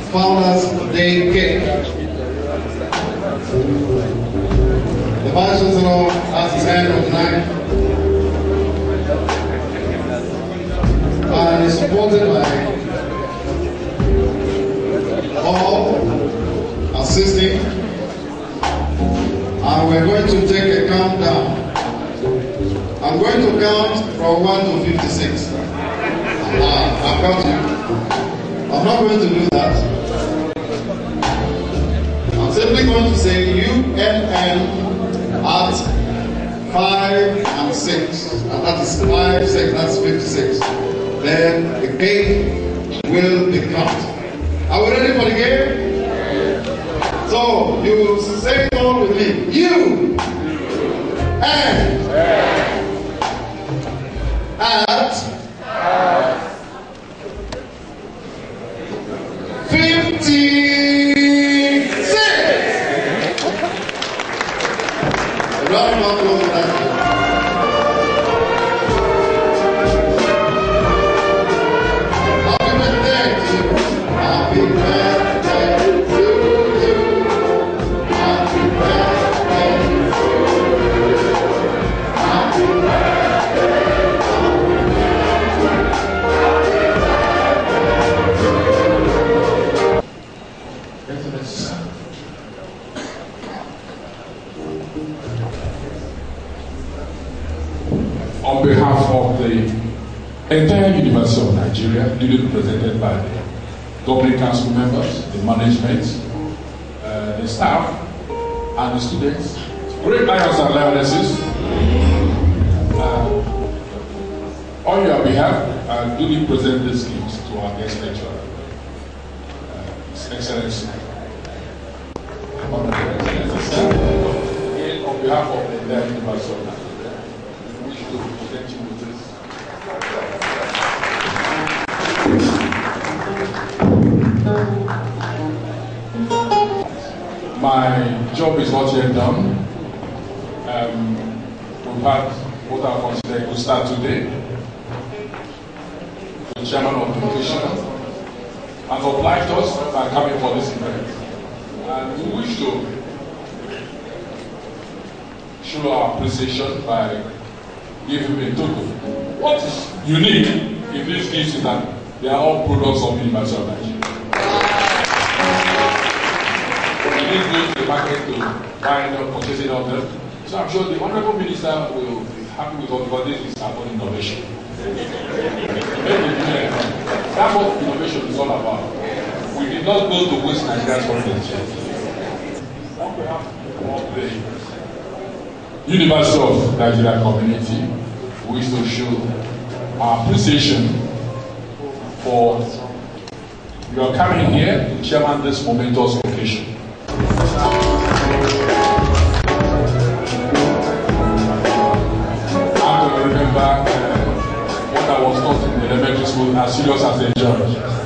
Founders Day cake. The Vice Chancellor has his hand on the knife and is supported by all assisting, and we're going to take a countdown. I'm going to count from 1 to 56. I've got you. I'm not going to do that. I'm simply going to say UNN at 5 and 6. And that is 5, 6, that's 56. Then the cake will be cut. Are we ready for the game? So you say it all with me. UNN at 56. A round of applause for that. Happy birthday to you. Happy birthday to you. Happy birthday to you. Happy On behalf of the entire University of Nigeria, duly represented by the governing council members, the management, the staff, and the students, great lions and lionesses, on your behalf, I duly present this gift to our guest lecturer, His Excellency. On behalf of the entire University of Nigeria, we wish to present you with this. My job is not yet done. We've had what I consider a good start today. The chairman of the division has obliged us by coming for this event. And we wish to show our appreciation by giving a token. What is unique in these gifts is that they are all products of the University of Nigeria. We didn't go to the market to buy them, purchasing of them. So I'm sure the Honorable Minister will be happy with us because this is about innovation. That's what innovation is all about. We did not go to waste Nigeria's content. On behalf of the University of Nigeria community, we wish to show our appreciation for your coming here to chairman this momentous occasion. I remember what I was taught in the elementary school, as serious as a judge.